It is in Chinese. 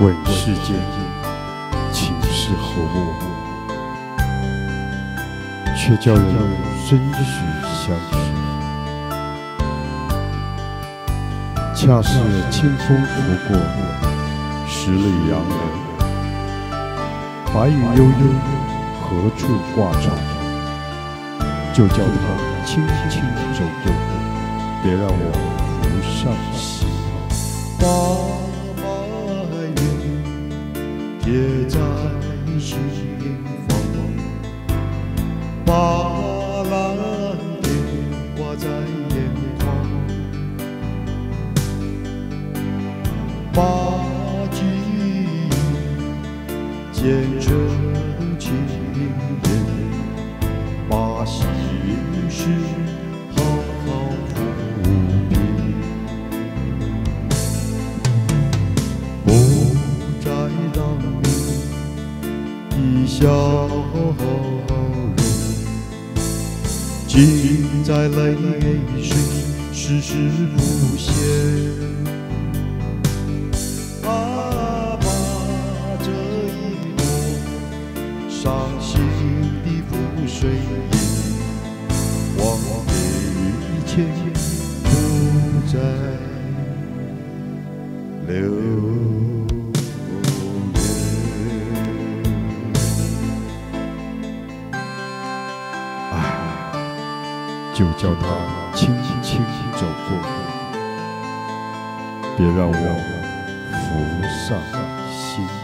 问世间情是何物，却叫人深许相识。恰是清风拂过，十里杨柳，白云悠悠，何处挂愁？就叫它轻轻走过，别让我浮上心头。 把白云贴在心房，把蓝天挂在眼眶，把记忆剪成情人，把心事好好抚平，不再让你的笑容尽在泪水时时浮现。把这一抹伤心的覆水忘给一切不再留恋。 就叫它轻轻走过，别让我浮上心。